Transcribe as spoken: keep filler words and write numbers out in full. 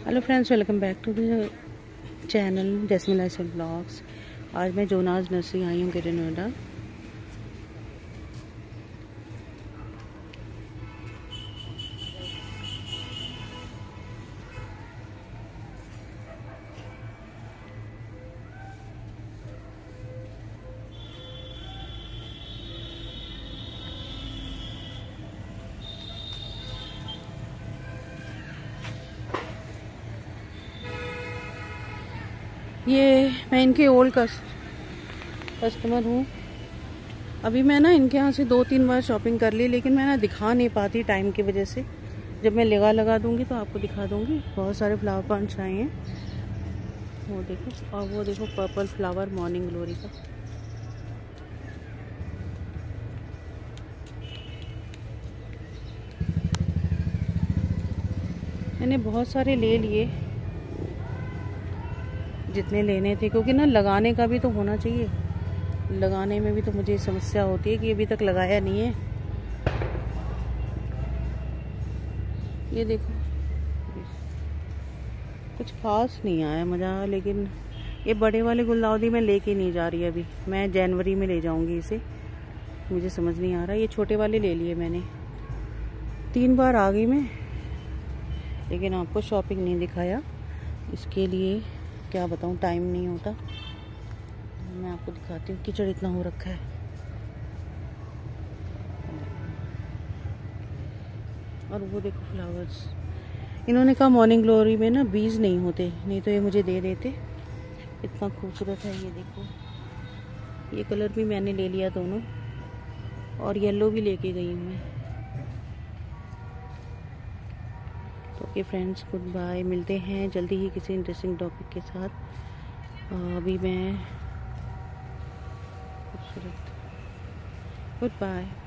Hello friends, welcome back to the channel Jasmine lifestyle blogs. आज मैं Jonas nursery आई हूँ greater Noida. ये मैं इनके ओल्ड कस्टमर हूँ। अभी मैं ना इनके यहाँ से दो तीन बार शॉपिंग कर ली, लेकिन मैं ना दिखा नहीं पाती टाइम की वजह से। जब मैं लगा लगा दूंगी तो आपको दिखा दूंगी। बहुत सारे फ्लावर प्लांट्स आए हैं, वो देखो। और वो देखो पर्पल फ्लावर मॉर्निंग ग्लोरी का। मैंने बहुत सारे ले लिए, जितने लेने थे, क्योंकि ना लगाने का भी तो होना चाहिए। लगाने में भी तो मुझे समस्या होती है कि अभी तक लगाया नहीं है। ये देखो, कुछ खास नहीं आया मज़ा, लेकिन ये बड़े वाले गुलदाउदी मैं लेके नहीं जा रही अभी। मैं जनवरी में ले जाऊंगी इसे। मुझे समझ नहीं आ रहा। ये छोटे वाले ले लिए मैंने। तीन बार आ गई मैं, लेकिन आपको शॉपिंग नहीं दिखाया। इसके लिए क्या बताऊं, टाइम नहीं होता। मैं आपको दिखाती हूँ। कीचड़ इतना हो रखा है। और वो देखो फ्लावर्स। इन्होंने कहा मॉर्निंग ग्लोरी में ना बीज नहीं होते, नहीं तो ये मुझे दे देते। इतना खूबसूरत है। ये देखो, ये कलर भी मैंने ले लिया दोनों, और येलो भी लेके गई हूँ मैं। तो ओके फ्रेंड्स, गुड बाय। मिलते हैं जल्दी ही किसी इंटरेस्टिंग टॉपिक के साथ। अभी मैं खूबसूरत गुड बाय।